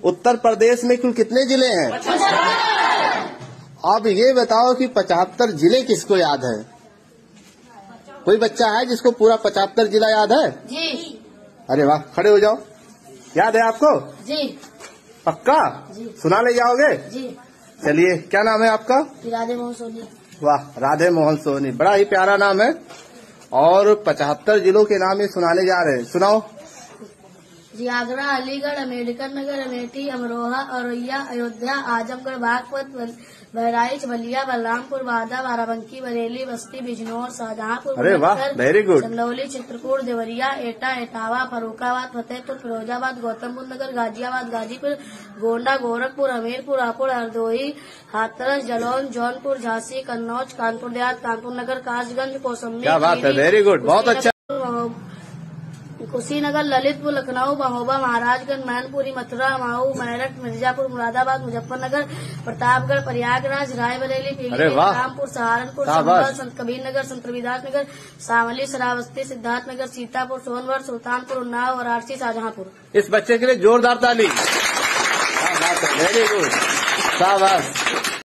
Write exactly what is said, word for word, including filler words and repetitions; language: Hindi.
उत्तर प्रदेश में कुल कितने जिले हैं? अब ये बताओ कि पचहत्तर जिले किसको याद है? कोई बच्चा है जिसको पूरा पचहत्तर जिला याद है? जी। अरे वाह, खड़े हो जाओ। याद है आपको? जी। पक्का? जी। सुना ले जाओगे? जी। चलिए, क्या नाम है आपका? राधे मोहन सोनी। वाह, राधे मोहन सोनी, बड़ा ही प्यारा नाम है। और पचहत्तर जिलों के नाम ये सुनाने जा रहे हैं, सुनाओ। जी, आगरा, अलीगढ़, अम्बेडकर नगर, अमेठी, अमरोहा, औरैया, अयोध्या, आजमगढ़, बागपत, बहराइच, बलिया, बलरामपुर, बांदा, बाराबंकी, बरेली, बस्ती, बिजनौर, शाहजहांपुर, अरे वाह, वेरी गुड। चंदौली, चित्रकूट, देवरिया, एटा, इटावा, फर्रुखाबाद, फतेहपुर, फिरोजाबाद, गौतमबुद्ध नगर, गाजियाबाद, गाजीपुर, गोंडा, गोरखपुर, हमीरपुर, हापुड़, हरदोई, हाथरस, जालौन, जौनपुर, झांसी, कन्नौज, कानपुर देहात, कानपुर नगर, कासगंज, कौसम्बी। क्या बात है, वेरी गुड, बहुत अच्छा। कुशीनगर, ललितपुर, लखनऊ, महोबा, महाराजगंज, मैनपुरी, मथुरा, माऊ, मेरठ, मिर्जापुर, मुरादाबाद, मुजफ्फरनगर, प्रतापगढ़, प्रयागराज, रायबरेली, पीलीभीत, रामपुर, सहारनपुर, संभल, संत कबीर नगर, संत रविदास नगर, शामली, श्रावस्ती, सिद्धार्थनगर, सीतापुर, सोनभद्र, सुल्तानपुर, उन्नाव, वाराणसी, शाहजहांपुर। इस बच्चे के लिए जोरदार ताली। वेरी गुड, शाबाश।